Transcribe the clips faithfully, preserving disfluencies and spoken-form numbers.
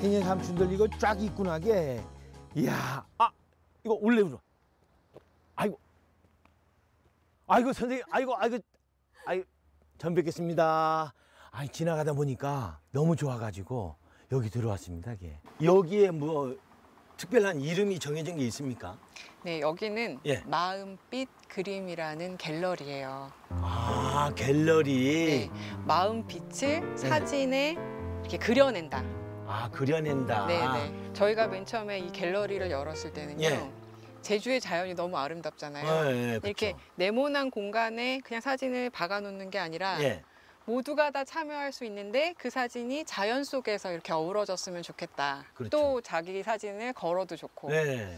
해녀 삼촌들 이거 쫙 입고 나게. 이야, 아, 이거 올레브로. 아이고, 아이고 선생님, 아이고, 아이고, 아이고, 전 뵙겠습니다. 아니 지나가다 보니까 너무 좋아가지고 여기 들어왔습니다. 이게. 여기에 뭐 특별한 이름이 정해진 게 있습니까? 네, 여기는 예. 마음빛 그림이라는 갤러리예요. 아, 갤러리. 네, 마음빛을 사진에 이렇게 그려낸다. 아, 그려낸다. 네, 네. 저희가 맨 처음에 이 갤러리를 열었을 때는요. 예. 제주의 자연이 너무 아름답잖아요. 예, 예, 이렇게 그쵸. 네모난 공간에 그냥 사진을 박아놓는 게 아니라 예. 모두가 다 참여할 수 있는데 그 사진이 자연 속에서 이렇게 어우러졌으면 좋겠다. 그렇죠. 또 자기 사진을 걸어도 좋고. 네.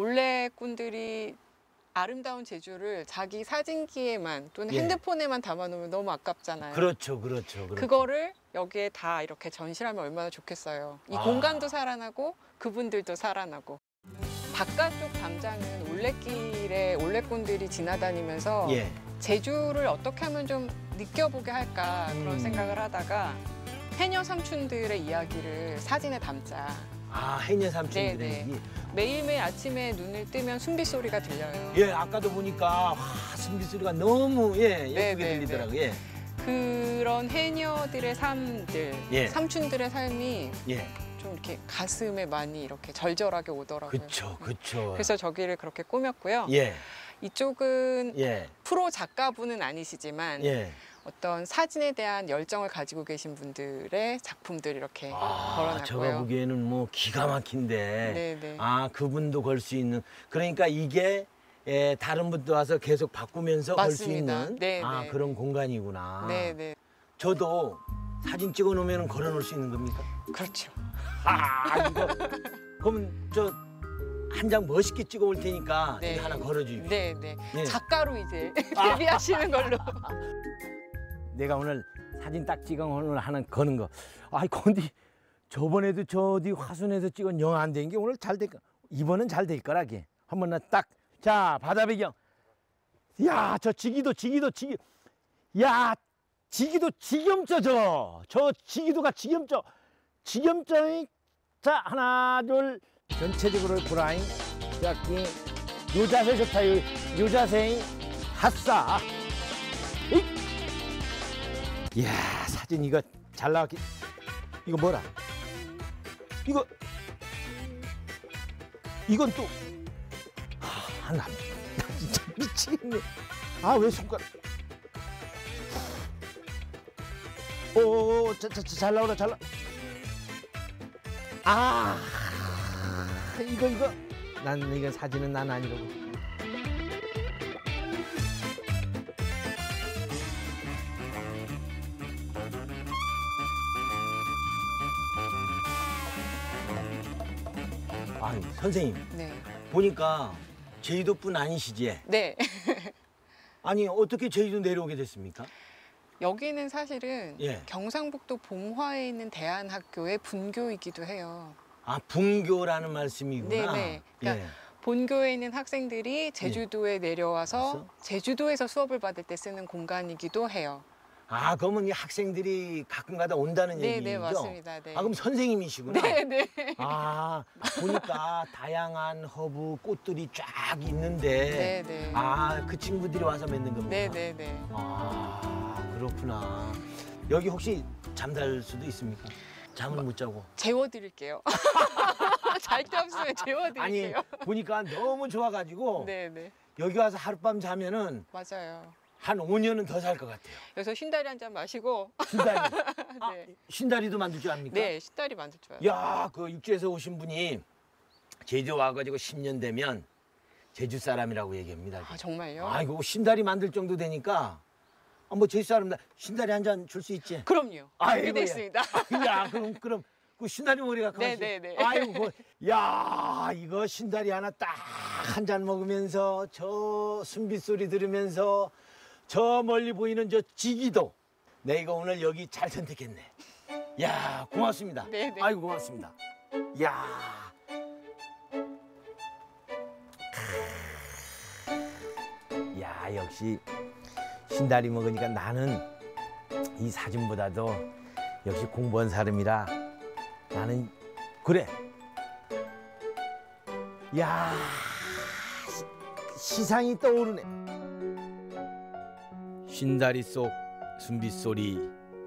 올레꾼들이 아름다운 제주를 자기 사진기에만 또는 예. 핸드폰에만 담아놓으면 너무 아깝잖아요. 그렇죠, 그렇죠, 그렇죠. 그거를 여기에 다 이렇게 전시하면 얼마나 좋겠어요. 이 아. 공간도 살아나고 그분들도 살아나고. 바깥쪽 담장은 올레길에 올레꾼들이 지나다니면서 예. 제주를 어떻게 하면 좀 느껴보게 할까 그런 음. 생각을 하다가 해녀 삼촌들의 이야기를 사진에 담자. 아, 해녀 삼촌들의 네, 네. 얘기. 매일매일 아침에 눈을 뜨면 순비 소리가 들려요. 예, 아까도 보니까 와, 순비 소리가 너무 예, 예쁘게 네, 네, 들리더라고요. 예. 그런 해녀들의 삶들, 예. 삼촌들의 삶이 예. 좀 이렇게 가슴에 많이 이렇게 절절하게 오더라고요. 그쵸, 그쵸. 그래서 저기를 그렇게 꾸몄고요. 예. 이쪽은 예. 프로 작가분은 아니시지만 예. 어떤 사진에 대한 열정을 가지고 계신 분들의 작품들 이렇게 아, 걸어놨고요. 제가 보기에는 뭐 기가 막힌데. 네네. 아, 그분도 걸 수 있는. 그러니까 이게 예, 다른 분도 와서 계속 바꾸면서 걸 수 맞습니다. 있는 네, 아, 네. 그런 공간이구나. 네네. 저도 사진 찍어 놓으면 걸어 놓을 수 있는 겁니까? 그렇죠. 아, 이거. 그러면 저 한 장 멋있게 찍어 올 테니까 네. 이거 하나 걸어 주십시오. 네네. 예. 작가로 이제 아. 데뷔하시는 걸로. 내가 오늘 사진 딱 찍어 오늘 하는 거는 거. 아이 근데 저번에도 저 어디 화순에서 찍은 영 안 된 게 오늘 잘 될 거. 이번은 잘 될 거라게. 한번 나 딱. 자, 바다 배경. 야, 저 지기도 지기도 지기. 야, 지기도 지겸져 저. 저 지기도가 지겸져. 지겸져이. 자, 하나 둘 전체적으로 고라잉. 여기 요 자세 좋다. 요, 요 자세잉. 핫싸. 이. 이야, 사진 이거 잘 나왔기. 이거 뭐라? 이거 이건 또 아, 나, 나 진짜 미치겠네. 아, 왜 손가락? 오, 자, 자, 잘 나오라, 잘 나. 아, 이거 이거 난 이거 사진은 난 아니라고. 아니, 선생님 네. 보니까 제주도뿐 아니시지? 네. 아니, 어떻게 제주도 내려오게 됐습니까? 여기는 사실은 예. 경상북도 봉화에 있는 대안학교의 분교이기도 해요. 아, 분교라는 말씀이구나. 네네. 그러니까 예. 본교에 있는 학생들이 제주도에 내려와서 그래서? 제주도에서 수업을 받을 때 쓰는 공간이기도 해요. 아, 그러면 이 학생들이 가끔가다 온다는 네, 얘기죠? 네, 맞습니다. 네. 아, 그럼 선생님이시구나. 네, 네. 아, 보니까 다양한 허브, 꽃들이 쫙 있는데 네, 네. 아, 그 친구들이 와서 맺는 겁니까? 네, 네, 네. 아, 그렇구나. 여기 혹시 잠잘 수도 있습니까? 잠을 못 자고. 재워드릴게요. 잘 데 없으면 아니, 재워드릴게요. 보니까 너무 좋아가지고 네, 네. 여기 와서 하룻밤 자면은 맞아요. 한 오 년은 더 살 것 같아요. 여기서 쉰다리 한 잔 마시고. 신다리. 아, 네. 신다리도 만들 줄 압니까? 네, 쉰다리 만들 줄 알아요. 야, 그 육지에서 오신 분이 제주 와가지고 십 년 되면 제주 사람이라고 얘기합니다. 아, 정말요? 아이고, 신다리 만들 정도 되니까 아, 뭐 제주 사람 신다리 한 잔 줄 수 있지? 그럼요. 아이고, 준비됐습니다. 야, 그럼 그럼 그 신다리 머리가 네, 가시. 네, 네. 아이고, 뭐, 야, 이거 신다리 하나 딱 한 잔 먹으면서 저 순비 소리 들으면서 저 멀리 보이는 저 지기도. 내가 오늘 여기 잘 선택했네. 야, 고맙습니다. 네, 네. 아이고, 고맙습니다. 야. 야, 역시 신다리 먹으니까 나는 이 사진보다도 역시 공부한 사람이라 나는 그래. 야, 시상이 떠오르네. 쉰다리 속 순빗소리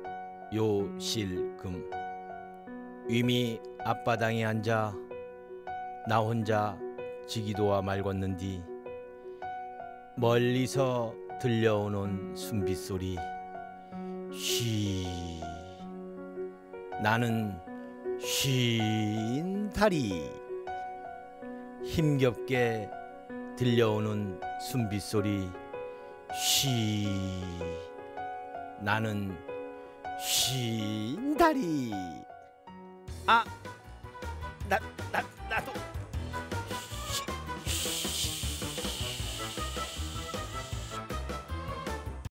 요실금. 위미 앞바당에 앉아 나 혼자 지기도와 말 걷는디 멀리서 들려오는 순빗소리 쉬. 나는 쉰다리. 힘겹게 들려오는 순빗소리 쉬. 나는 쉰다리. 아, 나